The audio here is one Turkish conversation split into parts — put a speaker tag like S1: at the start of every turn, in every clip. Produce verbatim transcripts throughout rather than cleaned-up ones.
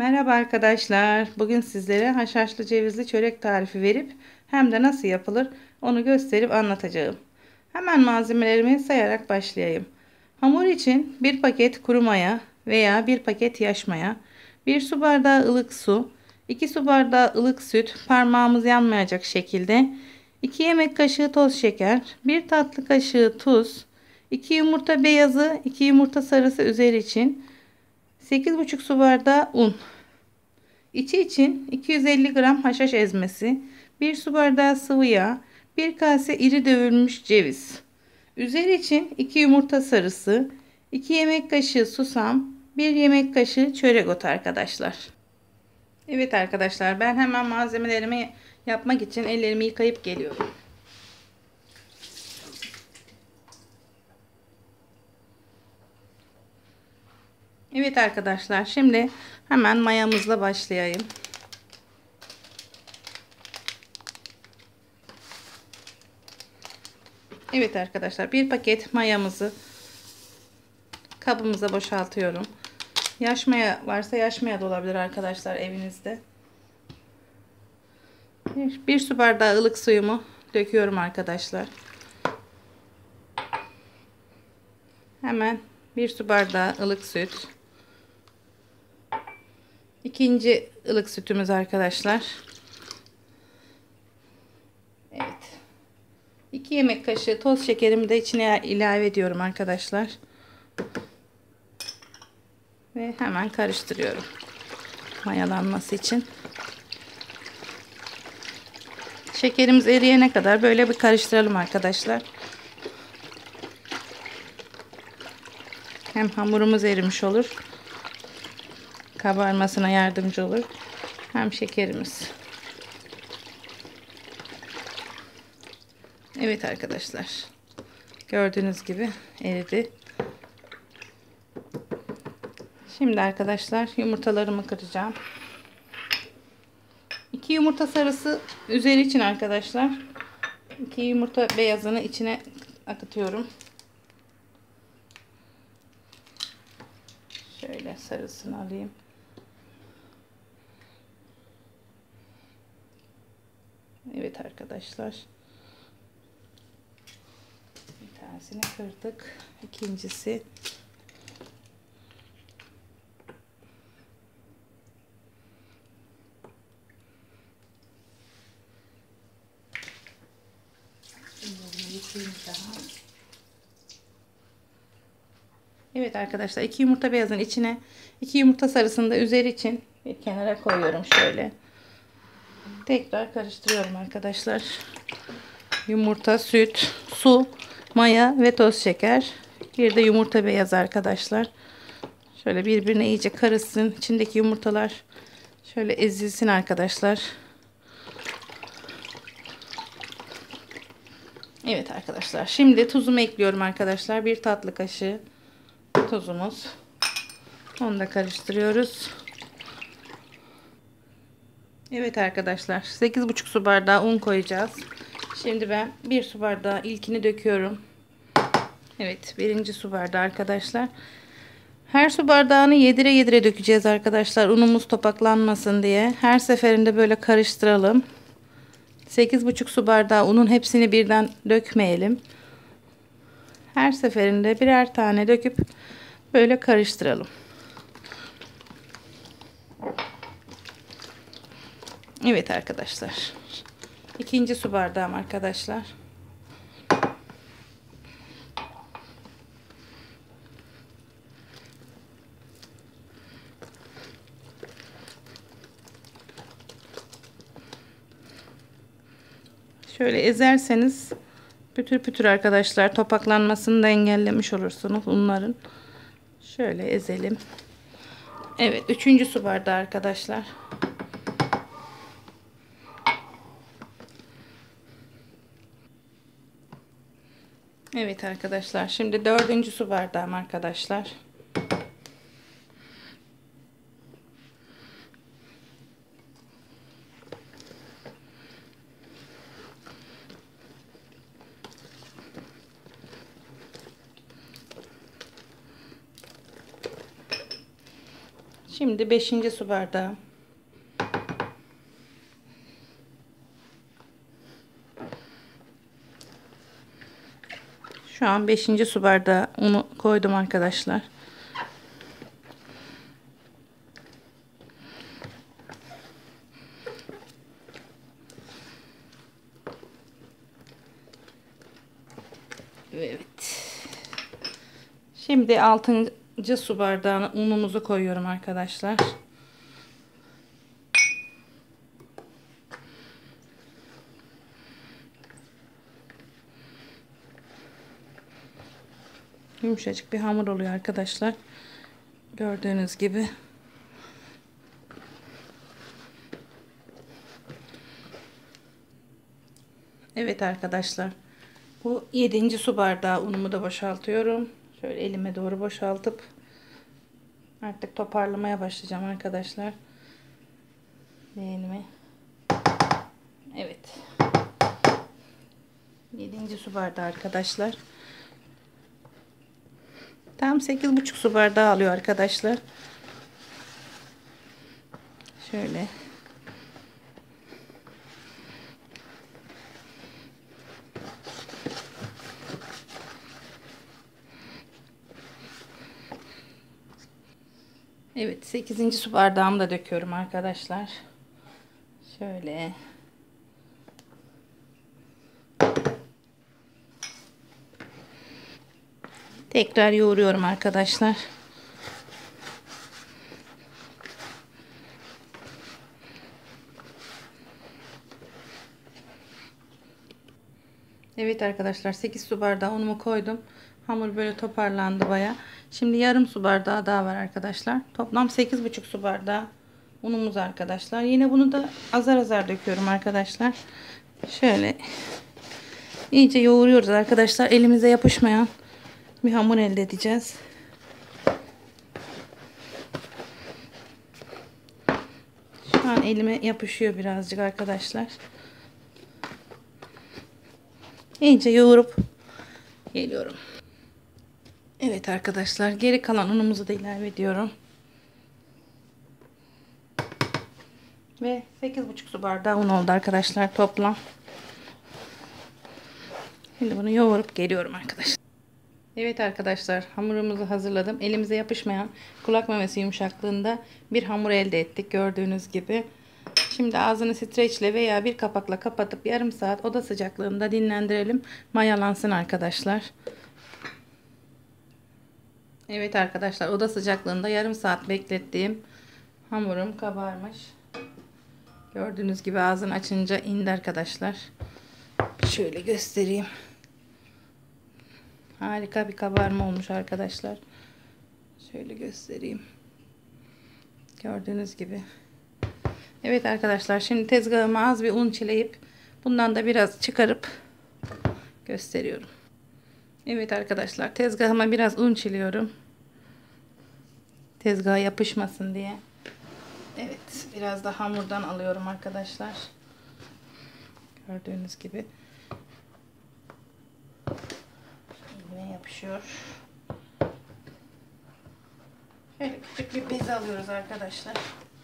S1: Merhaba arkadaşlar. Bugün sizlere haşhaşlı cevizli çörek tarifi verip hem de nasıl yapılır onu gösterip anlatacağım. Hemen malzemelerimi sayarak başlayayım. Hamur için bir paket kuru maya veya bir paket yaş maya, bir su bardağı ılık su, iki su bardağı ılık süt, parmağımız yanmayacak şekilde, iki yemek kaşığı toz şeker, bir tatlı kaşığı tuz, iki yumurta beyazı, iki yumurta sarısı üzeri için, sekiz buçuk su bardağı un. İçi için iki yüz elli gram haşhaş ezmesi, bir su bardağı sıvı yağ, bir kase iri dövülmüş ceviz. Üzeri için iki yumurta sarısı, iki yemek kaşığı susam, bir yemek kaşığı çörek otu arkadaşlar. Evet arkadaşlar, ben hemen malzemelerimi yapmak için ellerimi yıkayıp geliyorum. Evet arkadaşlar, şimdi hemen mayamızla başlayayım. Evet arkadaşlar, bir paket mayamızı kabımıza boşaltıyorum. Yaş maya varsa yaş maya da olabilir arkadaşlar evinizde. Bir su bardağı ılık suyumu döküyorum arkadaşlar. Hemen bir su bardağı ılık süt. İkinci ılık sütümüz arkadaşlar. Evet. iki yemek kaşığı toz şekerimi de içine ilave ediyorum arkadaşlar. Ve hemen karıştırıyorum. Mayalanması için. Şekerimiz eriyene kadar böyle bir karıştıralım arkadaşlar. Hem hamurumuz erimiş olur. Kabarmasına yardımcı olur. Hem şekerimiz. Evet arkadaşlar. Gördüğünüz gibi eridi. Şimdi arkadaşlar yumurtalarımı kıracağım. iki yumurta sarısı üzeri için arkadaşlar. iki yumurta beyazını içine akıtıyorum. Şöyle sarısını alayım. Evet arkadaşlar. Bir tanesini kırdık. İkincisi. Evet arkadaşlar, iki yumurta beyazın içine iki yumurta sarısını da üzeri için bir kenara koyuyorum şöyle. Tekrar karıştırıyorum arkadaşlar. Yumurta, süt, su, maya ve toz şeker. Bir de yumurta beyazı arkadaşlar. Şöyle birbirine iyice karışsın. İçindeki yumurtalar şöyle ezilsin arkadaşlar. Evet arkadaşlar. Şimdi tuzumu ekliyorum arkadaşlar. Bir tatlı kaşığı tuzumuz. Onu da karıştırıyoruz. Evet arkadaşlar. sekiz buçuk su bardağı un koyacağız. Şimdi ben bir su bardağı ilkini döküyorum. Evet, birinci su bardağı arkadaşlar. Her su bardağını yedire yedire dökeceğiz arkadaşlar. Unumuz topaklanmasın diye. Her seferinde böyle karıştıralım. sekiz buçuk su bardağı unun hepsini birden dökmeyelim. Her seferinde birer tane döküp böyle karıştıralım. Evet arkadaşlar. İkinci su bardağım arkadaşlar. Şöyle ezerseniz pütür pütür arkadaşlar, topaklanmasını da engellemiş olursunuz unların. Şöyle ezelim. Evet, üçüncü su bardağı arkadaşlar. Evet arkadaşlar, şimdi dördüncü su bardağım arkadaşlar. Şimdi beşinci su bardağı. Şu an beşinci su bardağı unu koydum arkadaşlar. Evet. Şimdi altıncı su bardağına unumuzu koyuyorum arkadaşlar. Yumuşacık bir hamur oluyor arkadaşlar. Gördüğünüz gibi. Evet arkadaşlar. Bu yedinci su bardağı unumu da boşaltıyorum. Şöyle elime doğru boşaltıp artık toparlamaya başlayacağım arkadaşlar. Beğenimi. Evet. yedinci su bardağı arkadaşlar. Tam sekiz buçuk su bardağı alıyor arkadaşlar. Şöyle. Evet, sekizinci su bardağımı da döküyorum arkadaşlar. Şöyle. Tekrar yoğuruyorum arkadaşlar. Evet arkadaşlar, sekiz su bardağı unumu koydum. Hamur böyle toparlandı baya. Şimdi yarım su bardağı daha var arkadaşlar. Toplam sekiz buçuk su bardağı unumuz arkadaşlar. Yine bunu da azar azar döküyorum arkadaşlar. Şöyle iyice yoğuruyoruz arkadaşlar. Elimize yapışmayan bir hamur elde edeceğiz. Şu an elime yapışıyor birazcık arkadaşlar. İyice yoğurup geliyorum. Evet arkadaşlar, geri kalan unumuzu da ilave ediyorum. Ve sekiz buçuk su bardağı un oldu arkadaşlar toplam. Şimdi bunu yoğurup geliyorum arkadaşlar. Evet arkadaşlar, hamurumuzu hazırladım. Elimize yapışmayan kulak memesi yumuşaklığında bir hamur elde ettik gördüğünüz gibi. Şimdi ağzını streçle veya bir kapakla kapatıp yarım saat oda sıcaklığında dinlendirelim. Mayalansın arkadaşlar. Evet arkadaşlar, oda sıcaklığında yarım saat beklettiğim hamurum kabarmış. Gördüğünüz gibi ağzını açınca indi arkadaşlar. Şöyle göstereyim. Harika bir kabarma olmuş arkadaşlar. Şöyle göstereyim. Gördüğünüz gibi. Evet arkadaşlar, şimdi tezgahıma az bir un çileyip bundan da biraz çıkarıp gösteriyorum. Evet arkadaşlar, tezgahıma biraz un çiliyorum. Tezgaha yapışmasın diye. Evet, biraz da hamurdan alıyorum arkadaşlar. Gördüğünüz gibi. Yine yapışıyor. Şöyle küçük bir bez alıyoruz arkadaşlar.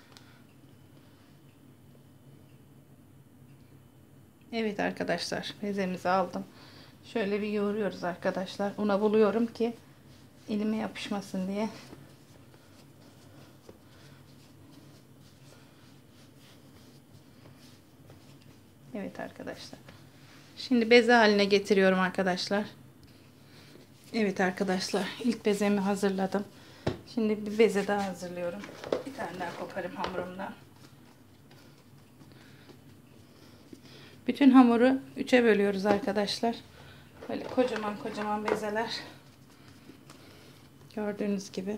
S1: Evet arkadaşlar, bezemizi aldım. Şöyle bir yoğuruyoruz arkadaşlar. Una buluyorum ki elime yapışmasın diye. Evet arkadaşlar. Şimdi beze haline getiriyorum arkadaşlar. Evet arkadaşlar, ilk bezemi hazırladım. Şimdi bir beze daha hazırlıyorum. Bir tane daha koparayım hamurumdan. Bütün hamuru üçe bölüyoruz arkadaşlar. Böyle kocaman kocaman bezeler. Gördüğünüz gibi.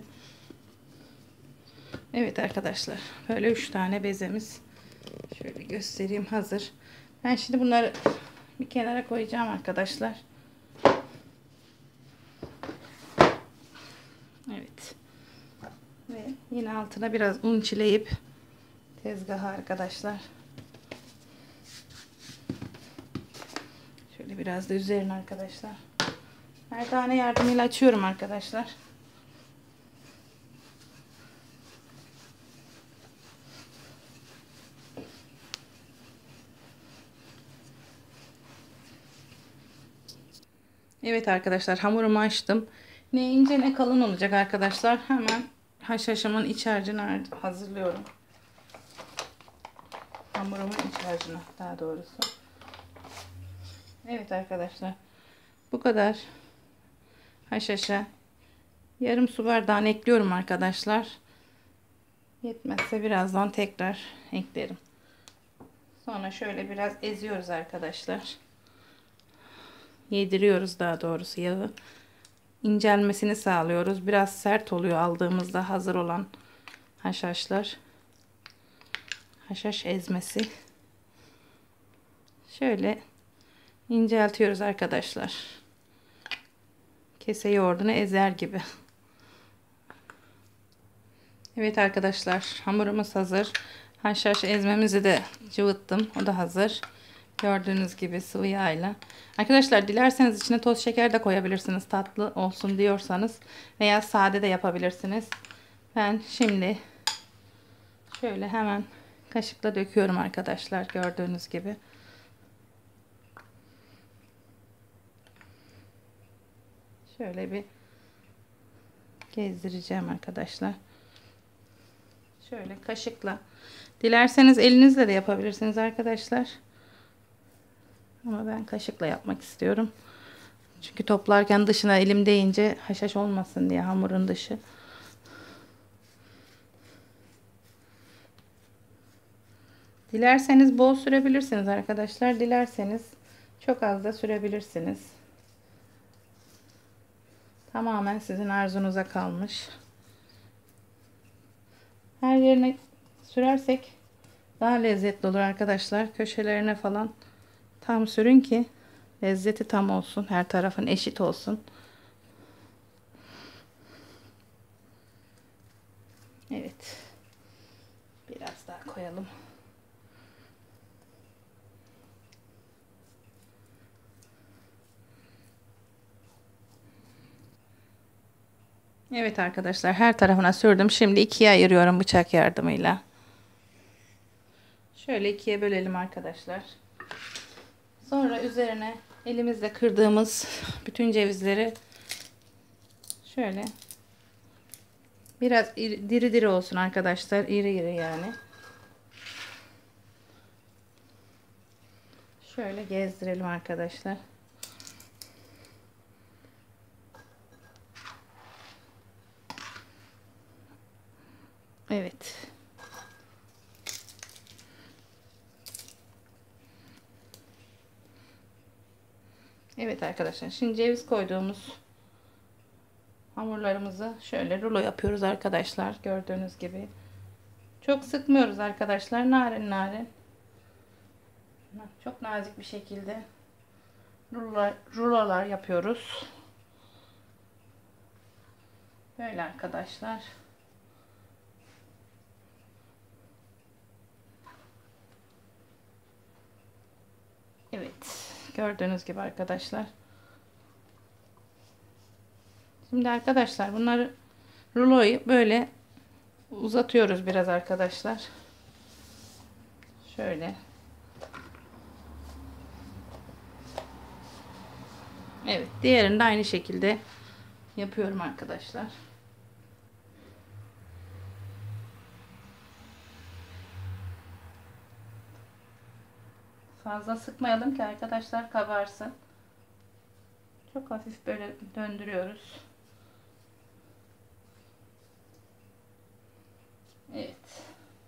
S1: Evet arkadaşlar, böyle üç tane bezemiz. Şöyle göstereyim, hazır. Ben şimdi bunları bir kenara koyacağım arkadaşlar. Evet. Ve yine altına biraz un çileyip tezgaha arkadaşlar. Şöyle biraz da üzerine arkadaşlar. Merdane yardımıyla açıyorum arkadaşlar. Evet arkadaşlar, hamurumu açtım. Ne ince ne kalın olacak arkadaşlar. Hemen haşhaşımın iç harcını hazırlıyorum. Hamurumun iç harcını daha doğrusu. Evet arkadaşlar, bu kadar haşhaşa yarım su bardağını ekliyorum arkadaşlar. Yetmezse birazdan tekrar eklerim. Sonra şöyle biraz eziyoruz arkadaşlar. Yediriyoruz daha doğrusu yağı. İncelmesini sağlıyoruz. Biraz sert oluyor aldığımızda hazır olan haşhaşlar. Haşhaş ezmesi. Şöyle inceltiyoruz arkadaşlar. Kese yoğurdunu ezer gibi. Evet arkadaşlar, hamurumuz hazır. Haşhaş ezmemizi de cıvıttım. O da hazır. Gördüğünüz gibi sıvı yağıyla. Arkadaşlar dilerseniz içine toz şeker de koyabilirsiniz. Tatlı olsun diyorsanız. Veya sade de yapabilirsiniz. Ben şimdi şöyle hemen kaşıkla döküyorum arkadaşlar. Gördüğünüz gibi. Şöyle bir gezdireceğim arkadaşlar. Şöyle kaşıkla. Dilerseniz elinizle de yapabilirsiniz arkadaşlar. Ama ben kaşıkla yapmak istiyorum. Çünkü toplarken dışına elim değince haşhaş olmasın diye hamurun dışı. Dilerseniz bol sürebilirsiniz arkadaşlar. Dilerseniz çok az da sürebilirsiniz. Tamamen sizin arzunuza kalmış. Her yerine sürersek daha lezzetli olur arkadaşlar. Köşelerine falan tam sürün ki lezzeti tam olsun. Her tarafın eşit olsun. Evet. Biraz daha koyalım. Evet arkadaşlar, her tarafına sürdüm. Şimdi ikiye ayırıyorum bıçak yardımıyla. Şöyle ikiye bölelim arkadaşlar. Sonra üzerine elimizle kırdığımız bütün cevizleri şöyle biraz iri, diri diri olsun arkadaşlar. İri iri yani. Şöyle gezdirelim arkadaşlar. Evet. Evet arkadaşlar. Şimdi ceviz koyduğumuz hamurlarımızı şöyle rulo yapıyoruz arkadaşlar. Gördüğünüz gibi. Çok sıkmıyoruz arkadaşlar. Narin narin. Çok nazik bir şekilde rulolar, rulolar yapıyoruz. Böyle arkadaşlar. Evet. Gördüğünüz gibi arkadaşlar. Şimdi arkadaşlar bunları ruloyu böyle uzatıyoruz biraz arkadaşlar. Şöyle. Evet. Diğerini de aynı şekilde yapıyorum arkadaşlar. Fazla sıkmayalım ki arkadaşlar kabarsın. Çok hafif böyle döndürüyoruz. Evet.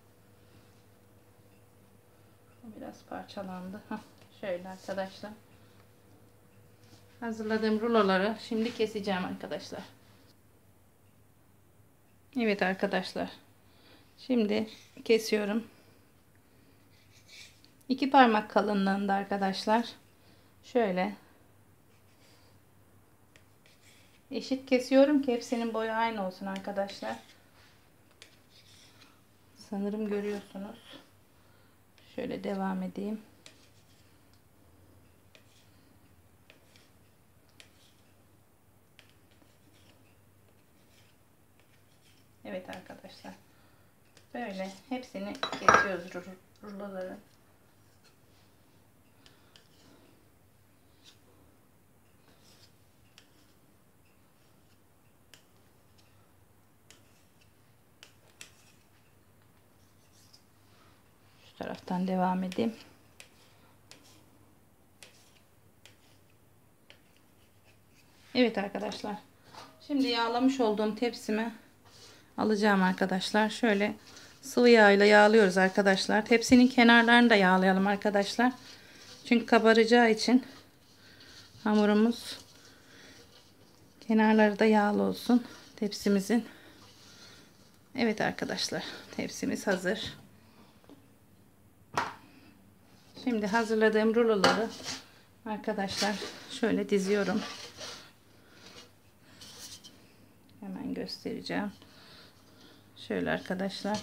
S1: Biraz parçalandı. Heh, şöyle arkadaşlar. Hazırladığım ruloları şimdi keseceğim arkadaşlar. Evet arkadaşlar. Şimdi kesiyorum. İki parmak kalınlığında arkadaşlar. Şöyle. Eşit kesiyorum ki hepsinin boyu aynı olsun arkadaşlar. Sanırım görüyorsunuz. Şöyle devam edeyim. Evet arkadaşlar. Böyle hepsini kesiyoruz ruloları. taraftan devam edeyim. Evet arkadaşlar. Şimdi yağlamış olduğum tepsime alacağım arkadaşlar. Şöyle sıvı yağ ile yağlıyoruz arkadaşlar. Tepsinin kenarlarını da yağlayalım arkadaşlar. Çünkü kabaracağı için hamurumuz kenarları da yağlı olsun tepsimizin. Evet arkadaşlar, tepsimiz hazır. Şimdi hazırladığım ruloları arkadaşlar şöyle diziyorum. Hemen göstereceğim. Şöyle arkadaşlar.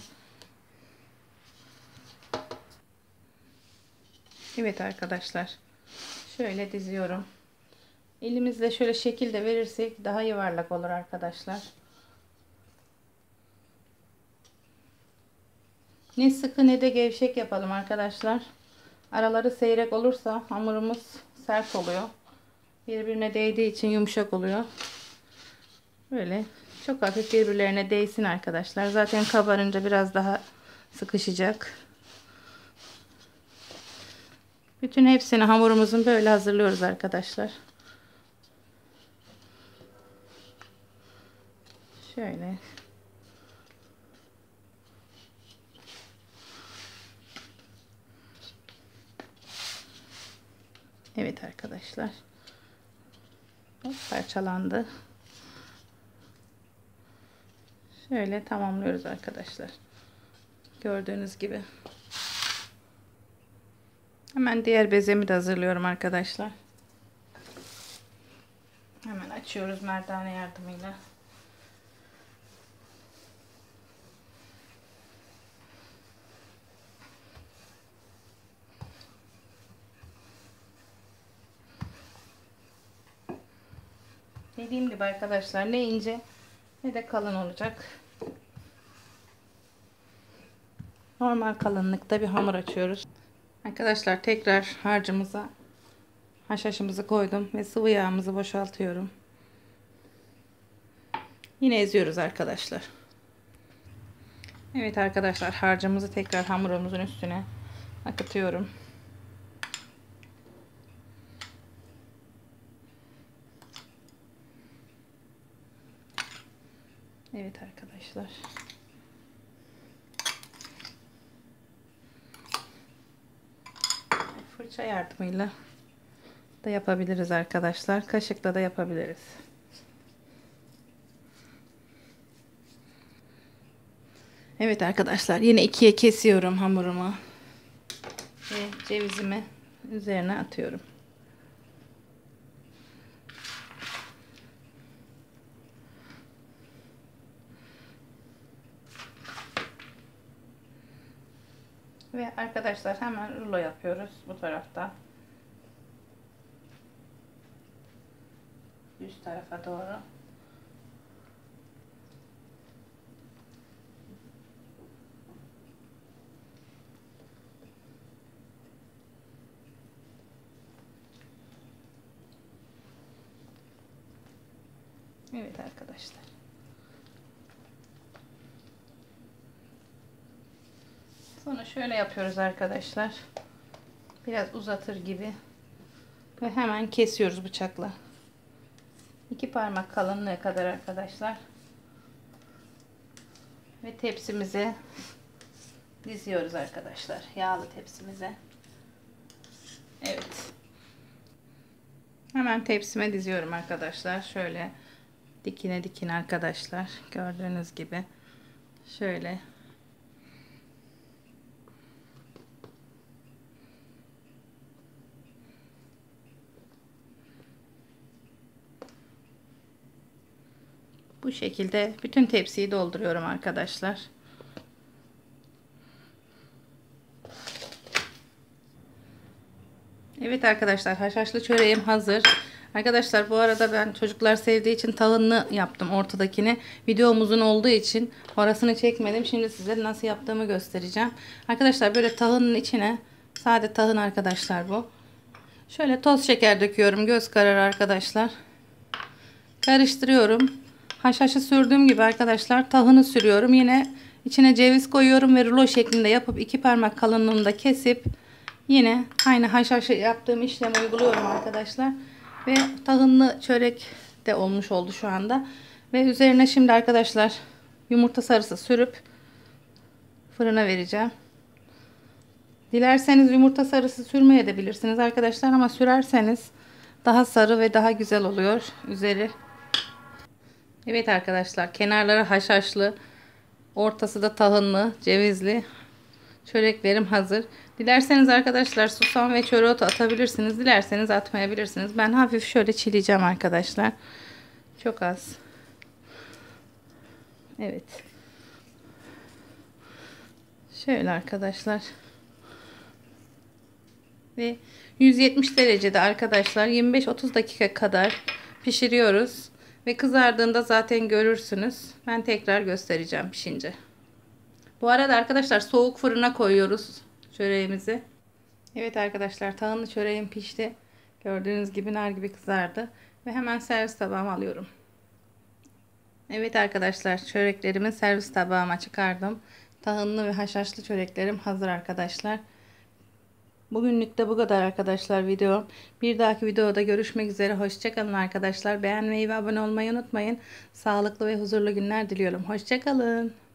S1: Evet arkadaşlar. Şöyle diziyorum. Elimizle şöyle şekil de verirsek daha yuvarlak olur arkadaşlar. Ne sıkı ne de gevşek yapalım arkadaşlar. Araları seyrek olursa hamurumuz sert oluyor. Birbirine değdiği için yumuşak oluyor. Böyle çok hafif birbirlerine değsin arkadaşlar. Zaten kabarınca biraz daha sıkışacak. Bütün hepsini hamurumuzun böyle hazırlıyoruz arkadaşlar. Şöyle. Evet arkadaşlar. Parçalandı. Şöyle tamamlıyoruz arkadaşlar. Gördüğünüz gibi. Hemen diğer bezemi de hazırlıyorum arkadaşlar. Hemen açıyoruz merdane yardımıyla. Dediğim gibi arkadaşlar, ne ince ne de kalın olacak. Normal kalınlıkta bir hamur açıyoruz. Arkadaşlar tekrar harcımıza haşhaşımızı koydum ve sıvı yağımızı boşaltıyorum. Yine eziyoruz arkadaşlar. Evet arkadaşlar, harcımızı tekrar hamurumuzun üstüne akıtıyorum. Evet arkadaşlar. Fırça yardımıyla da yapabiliriz arkadaşlar. Kaşıkla da yapabiliriz. Evet arkadaşlar, yine ikiye kesiyorum hamurumu ve cevizimi üzerine atıyorum. Ve arkadaşlar hemen rulo yapıyoruz bu tarafta. Üst tarafa doğru. Evet arkadaşlar. Sonra şöyle yapıyoruz arkadaşlar. Biraz uzatır gibi. Ve hemen kesiyoruz bıçakla. İki parmak kalınlığı kadar arkadaşlar. Ve tepsimize diziyoruz arkadaşlar. Yağlı tepsimize. Evet. Hemen tepsime diziyorum arkadaşlar. Şöyle dikine dikine arkadaşlar. Gördüğünüz gibi. Şöyle. Bu şekilde bütün tepsiyi dolduruyorum arkadaşlar. Evet arkadaşlar, haşhaşlı çöreğim hazır. Arkadaşlar bu arada ben çocuklar sevdiği için tahınlı yaptım ortadakini. Videom uzun olduğu için orasını çekmedim. Şimdi size nasıl yaptığımı göstereceğim. Arkadaşlar böyle tahının içine, sade tahın arkadaşlar bu. Şöyle toz şeker döküyorum göz kararı arkadaşlar. Karıştırıyorum. Haşhaşı sürdüğüm gibi arkadaşlar tahını sürüyorum. Yine İçine ceviz koyuyorum ve rulo şeklinde yapıp iki parmak kalınlığında kesip yine aynı haşhaşı yaptığım işlemi uyguluyorum arkadaşlar. Ve tahınlı çörek de olmuş oldu şu anda. Ve üzerine şimdi arkadaşlar yumurta sarısı sürüp fırına vereceğim. Dilerseniz yumurta sarısı sürmeye de bilirsiniz arkadaşlar, ama sürerseniz daha sarı ve daha güzel oluyor üzeri. Evet arkadaşlar, kenarları haşhaşlı, ortası da tahınlı, cevizli çöreklerim hazır. Dilerseniz arkadaşlar susam ve çörek atabilirsiniz. Dilerseniz atmayabilirsiniz. Ben hafif şöyle çileyeceğim arkadaşlar. Çok az. Evet. Şöyle arkadaşlar. Ve yüz yetmiş derecede arkadaşlar yirmi beş otuz dakika kadar pişiriyoruz. Ve kızardığında zaten görürsünüz. Ben tekrar göstereceğim pişince. Bu arada arkadaşlar soğuk fırına koyuyoruz çöreğimizi. Evet arkadaşlar, tahınlı çöreğim pişti. Gördüğünüz gibi nar gibi kızardı. Ve hemen servis tabağıma alıyorum. Evet arkadaşlar, çöreklerimi servis tabağıma çıkardım. Tahınlı ve haşhaşlı çöreklerim hazır arkadaşlar. Bugünlük de bu kadar arkadaşlar video. Bir dahaki videoda görüşmek üzere. Hoşçakalın arkadaşlar. Beğenmeyi ve abone olmayı unutmayın. Sağlıklı ve huzurlu günler diliyorum. Hoşçakalın.